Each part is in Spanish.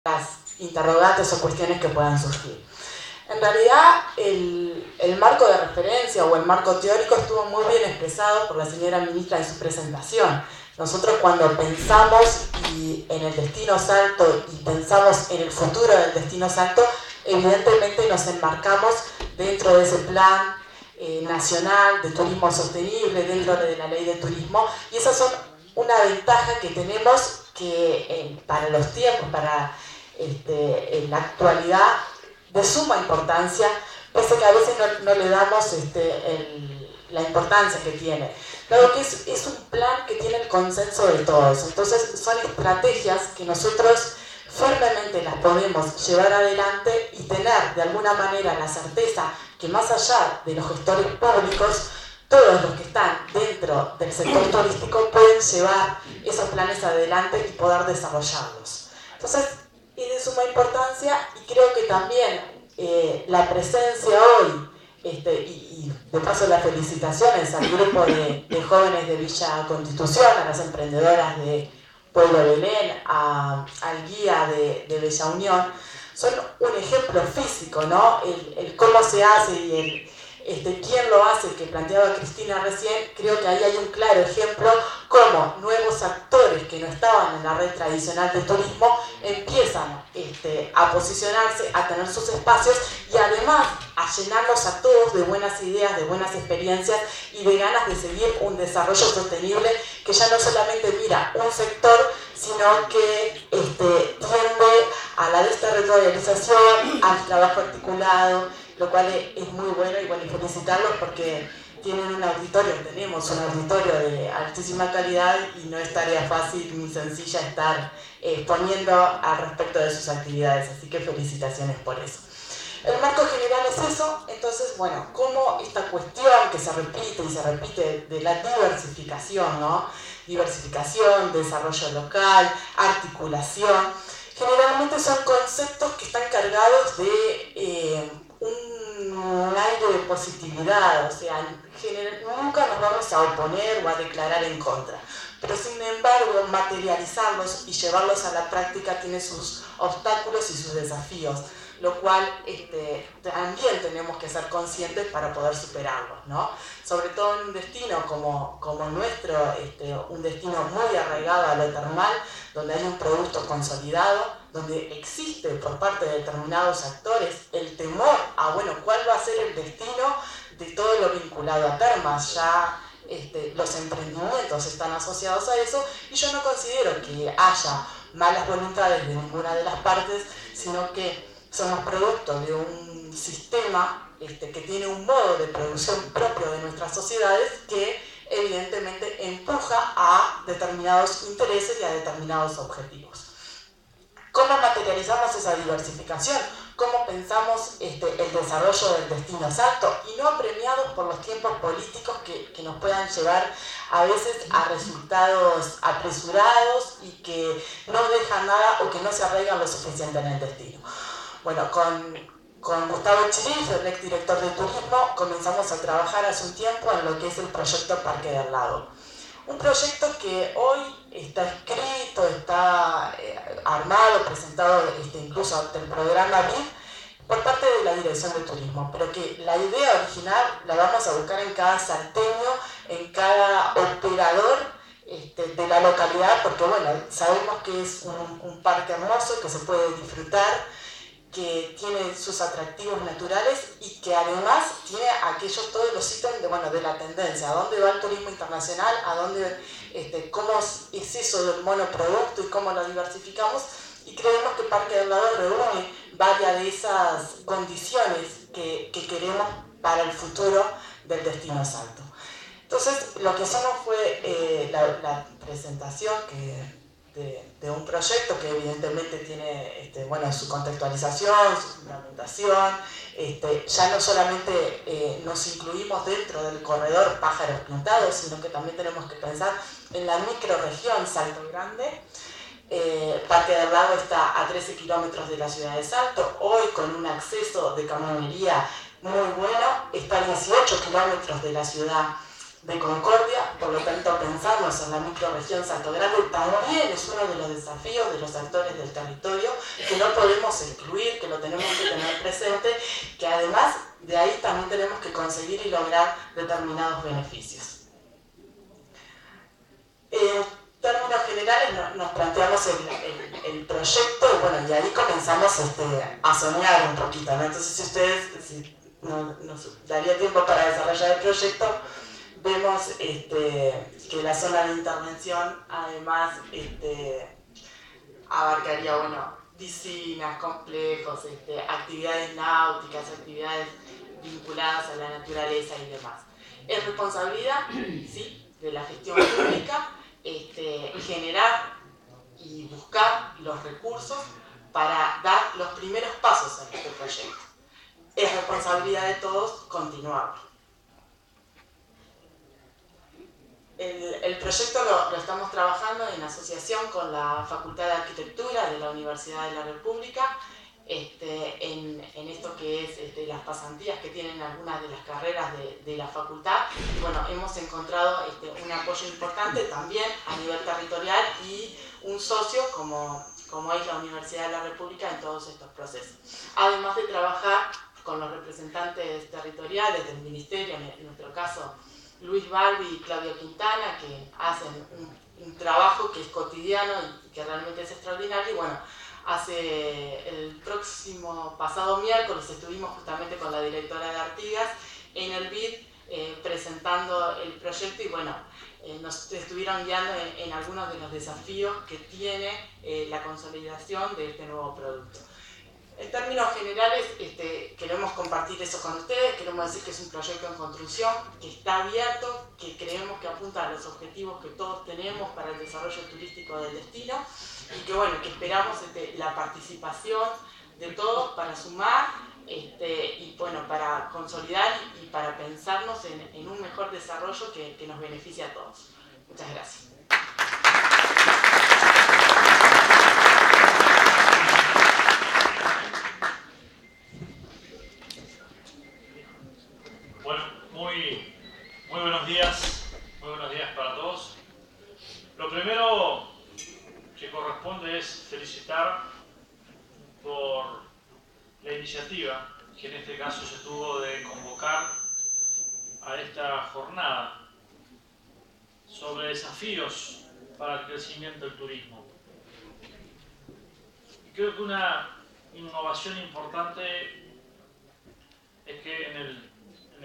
las interrogantes o cuestiones que puedan surgir. En realidad, el marco de referencia o el marco teórico estuvo muy bien expresado por la señora ministra en su presentación. Nosotros cuando pensamos en el destino Salto y pensamos en el futuro del destino Salto, evidentemente nos enmarcamos dentro de ese plan nacional de turismo sostenible, dentro de la ley de turismo, y esas son una ventaja que tenemos que para los tiempos, para en la actualidad, de suma importancia, pese que a veces no le damos la importancia que tiene. Dado que es un plan que tiene el consenso de todos, entonces son estrategias que nosotros firmemente las podemos llevar adelante y tener de alguna manera la certeza que más allá de los gestores públicos, todos los que están dentro del sector turístico pueden llevar esos planes adelante y poder desarrollarlos. Entonces, es de suma importancia y creo que también la presencia hoy, y de paso las felicitaciones al grupo de jóvenes de Villa Constitución, a las emprendedoras de Pueblo Belén, al guía de Bella Unión, son un ejemplo físico, ¿no? El cómo se hace y quién lo hace, que planteaba Cristina recién. Creo que ahí hay un claro ejemplo cómo nuevos actores que no estaban en la red tradicional de turismo empiezan a posicionarse, a tener sus espacios y además a llenarlos a todos de buenas ideas, de buenas experiencias y de ganas de seguir un desarrollo sostenible que ya no solamente mira un sector, sino que tiende a la desterritorialización, al trabajo articulado, lo cual es muy bueno y bueno, y felicitarlos porque tienen un auditorio, tenemos un auditorio de altísima calidad y no es tarea fácil ni sencilla estar poniendo al respecto de sus actividades, así que felicitaciones por eso. El marco general es eso, entonces, bueno, como esta cuestión que se repite y se repite de la diversificación, ¿no? Diversificación, desarrollo local, articulación, generalmente son conceptos que están cargados de un aire de positividad, o sea, nunca nos vamos a oponer o a declarar en contra. Pero sin embargo, materializarlos y llevarlos a la práctica tiene sus obstáculos y sus desafíos, lo cual también tenemos que ser conscientes para poder superarlos, ¿no? Sobre todo en un destino como el nuestro, un destino muy arraigado a lo termal, donde hay un producto consolidado, donde existe por parte de determinados actores el temor a, bueno, cuál va a ser el destino de todo lo vinculado a termas. Ya los emprendimientos están asociados a eso y yo no considero que haya malas voluntades de ninguna de las partes, sino que somos producto de un sistema que tiene un modo de producción propio de nuestras sociedades que evidentemente empuja a determinados intereses y a determinados objetivos. ¿Cómo materializamos esa diversificación? ¿Cómo pensamos el desarrollo del destino Salto? Y no premiados por los tiempos políticos que nos puedan llevar a veces a resultados apresurados y que no dejan nada o que no se arraigan lo suficiente en el destino. Bueno, con Gustavo Chiriz, el ex director de turismo, comenzamos a trabajar hace un tiempo en lo que es el proyecto Parque del Lago. Un proyecto que hoy está escrito, está armado, presentado incluso ante el programa BID por parte de la Dirección de Turismo, pero que la idea original la vamos a buscar en cada salteño, en cada operador de la localidad, porque bueno, sabemos que es un parque hermoso que se puede disfrutar, que tiene sus atractivos naturales y que además tiene todos los ítems de la tendencia, a dónde va el turismo internacional, a dónde, cómo es eso del monoproducto y cómo lo diversificamos, y creemos que Parque del Lago reúne varias de esas condiciones que queremos para el futuro del destino Salto. Entonces, lo que hicimos fue la presentación de un proyecto que evidentemente tiene su contextualización, su fundamentación. Ya no solamente nos incluimos dentro del corredor Pájaros Pintados, sino que también tenemos que pensar en la microrregión Salto Grande. Parque del Lago está a 13 kilómetros de la ciudad de Salto, hoy con un acceso de camionería muy bueno, está a 18 kilómetros de la ciudad de Concordia, por lo tanto pensarnos en la microrregión Salto Grande también es uno de los desafíos de los actores del territorio que no podemos excluir, que lo tenemos que tener presente, que además de ahí también tenemos que conseguir y lograr determinados beneficios. En términos generales nos planteamos el proyecto y bueno, y ahí comenzamos a soñar un poquito, ¿no? Entonces si nos daría tiempo para desarrollar el proyecto, vemos que la zona de intervención además abarcaría, bueno, piscinas, complejos, actividades náuticas, actividades vinculadas a la naturaleza y demás. Es responsabilidad, sí, de la gestión pública generar y buscar los recursos para dar los primeros pasos en este proyecto. Es responsabilidad de todos continuarlo. El proyecto lo estamos trabajando en asociación con la Facultad de Arquitectura de la Universidad de la República, en esto que es las pasantías que tienen algunas de las carreras de la facultad. Y bueno, hemos encontrado un apoyo importante también a nivel territorial y un socio como es la Universidad de la República en todos estos procesos. Además de trabajar con los representantes territoriales del Ministerio, en nuestro caso Luis Balbi y Claudio Quintana, que hacen un trabajo que es cotidiano y que realmente es extraordinario. Y bueno, el pasado miércoles estuvimos justamente con la directora de Artigas en el BID presentando el proyecto y bueno, nos estuvieron guiando en algunos de los desafíos que tiene la consolidación de este nuevo producto. En términos generales, queremos compartir eso con ustedes, queremos decir que es un proyecto en construcción, que está abierto, que creemos que apunta a los objetivos que todos tenemos para el desarrollo turístico del destino y que bueno, que esperamos la participación de todos para sumar y bueno, para consolidar y para pensarnos en un mejor desarrollo que nos beneficie a todos. Muchas gracias. Muy buenos días para todos. Lo primero que corresponde es felicitar por la iniciativa que en este caso se tuvo de convocar a esta jornada sobre desafíos para el crecimiento del turismo. Y creo que una innovación importante es que en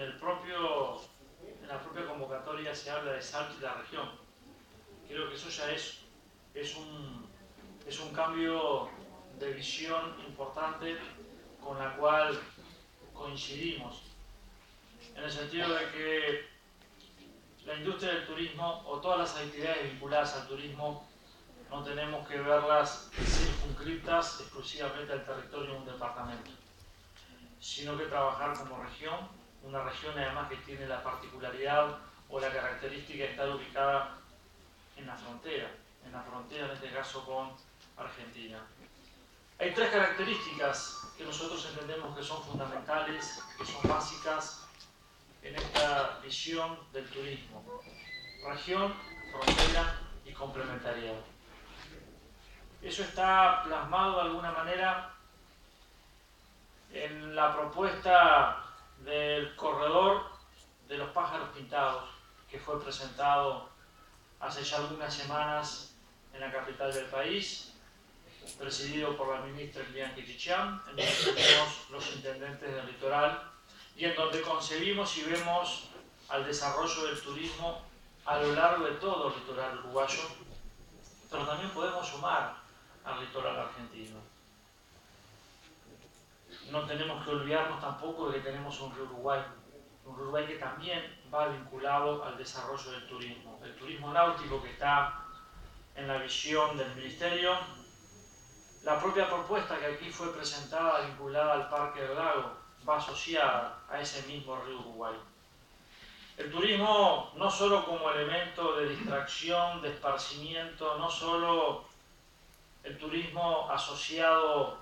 la propia convocatoria se habla de Salto y la región. Creo que eso ya es un cambio de visión importante con la cual coincidimos, en el sentido de que la industria del turismo o todas las actividades vinculadas al turismo no tenemos que verlas circunscritas exclusivamente al territorio de un departamento, sino que trabajar como región, una región además que tiene la particularidad o la característica de estar ubicada en la frontera en este caso con Argentina. Hay tres características que nosotros entendemos que son fundamentales, que son básicas en esta visión del turismo: región, frontera y complementariedad. Eso está plasmado de alguna manera en la propuesta del corredor de los pájaros pintados, que fue presentado hace ya algunas semanas en la capital del país, presidido por la ministra Liliana Kichichan, en donde tenemos los intendentes del litoral y en donde concebimos y vemos al desarrollo del turismo a lo largo de todo el litoral uruguayo, pero también podemos sumar al litoral argentino. No tenemos que olvidarnos tampoco de que tenemos un Uruguay que también va vinculado al desarrollo del turismo. El turismo náutico que está en la visión del Ministerio, la propia propuesta que aquí fue presentada vinculada al Parque del Lago va asociada a ese mismo río Uruguay. El turismo no solo como elemento de distracción, de esparcimiento, no solo el turismo asociado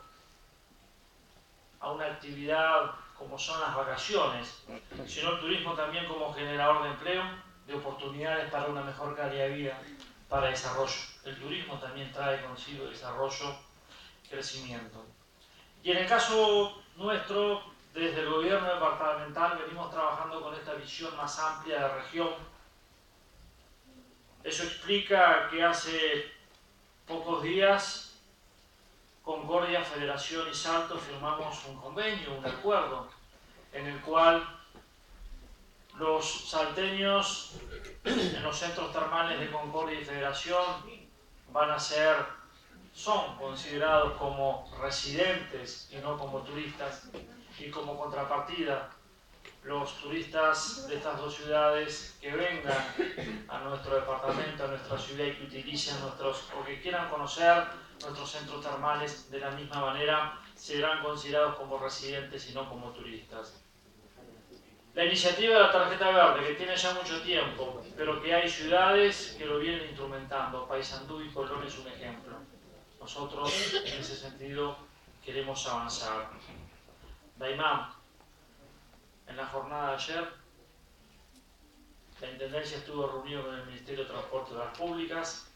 a una actividad como son las vacaciones, sino el turismo también como generador de empleo, de oportunidades para una mejor calidad de vida, para desarrollo. El turismo también trae consigo desarrollo, crecimiento. Y en el caso nuestro, desde el gobierno departamental venimos trabajando con esta visión más amplia de región. Eso explica que hace pocos días Concordia, Federación y Salto firmamos un convenio, un acuerdo, en el cual los salteños en los centros termales de Concordia y Federación son considerados como residentes y no como turistas, y como contrapartida los turistas de estas dos ciudades que vengan a nuestro departamento, a nuestra ciudad y que utilicen o que quieran conocer nuestros centros termales de la misma manera, serán considerados como residentes y no como turistas. La iniciativa de la tarjeta verde, que tiene ya mucho tiempo, pero que hay ciudades que lo vienen instrumentando. Paysandú y Colón es un ejemplo. Nosotros, en ese sentido, queremos avanzar. Daimán, en la jornada de ayer, la Intendencia estuvo reunido con el Ministerio de Transporte y Obras Públicas.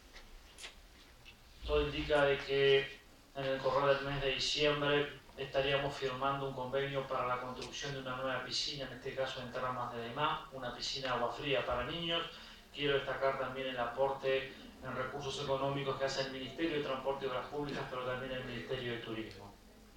Todo indica de que en el correr del mes de diciembre estaríamos firmando un convenio para la construcción de una nueva piscina, en este caso en Termas de Daimán, una piscina de agua fría para niños. Quiero destacar también el aporte en recursos económicos que hace el Ministerio de Transporte y Obras Públicas, pero también el Ministerio de Turismo.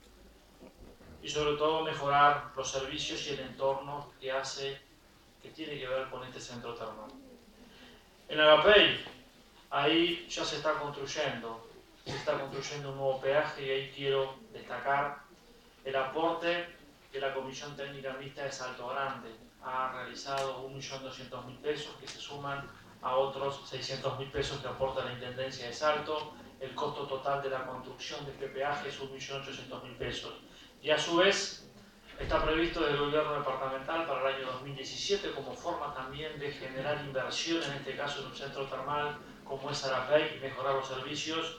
Y sobre todo mejorar los servicios y el entorno que tiene que ver con este centro termal. En Agapey, ahí ya se está construyendo un nuevo peaje, y ahí quiero destacar el aporte que la Comisión Técnica Mixta de Salto Grande ha realizado, 1.200.000 pesos, que se suman a otros 600.000 pesos que aporta la Intendencia de Salto. El costo total de la construcción de este peaje es 1.800.000 pesos. Y a su vez está previsto desde el gobierno departamental para el año 2017, como forma también de generar inversión, en este caso en un centro termal como es Agapey, mejorar los servicios,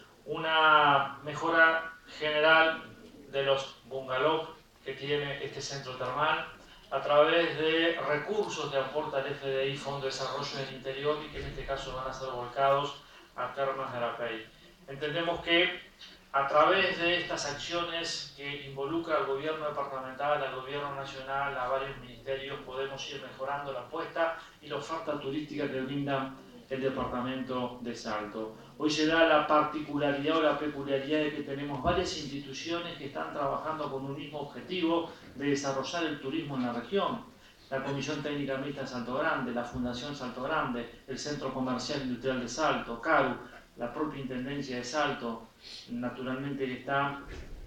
una mejora general de los bungalows que tiene este centro termal, a través de recursos que aporta el FDI, Fondo de Desarrollo del Interior, y que en este caso van a ser volcados a Termas de Agapey. Entendemos que a través de estas acciones que involucra al gobierno departamental, al gobierno nacional, a varios ministerios, podemos ir mejorando la apuesta y la oferta turística que brinda el departamento de Salto. Hoy se da la particularidad o la peculiaridad de que tenemos varias instituciones que están trabajando con un mismo objetivo de desarrollar el turismo en la región. La Comisión Técnica Mixta de Salto Grande, la Fundación Salto Grande, el Centro Comercial Industrial de Salto, CARU, la propia Intendencia de Salto, naturalmente que está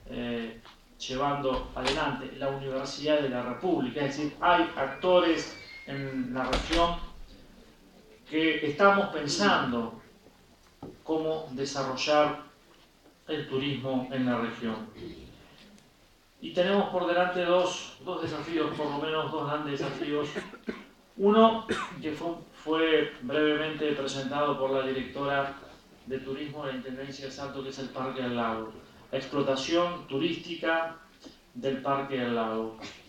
llevando adelante la Universidad de la República. Es decir, hay actores en la región que estamos pensando cómo desarrollar el turismo en la región. Y tenemos por delante dos desafíos, por lo menos dos grandes desafíos. Uno que fue brevemente presentado por la directora de Turismo de la Intendencia de Salto, que es el Parque del Lago. La explotación turística del Parque del Lago.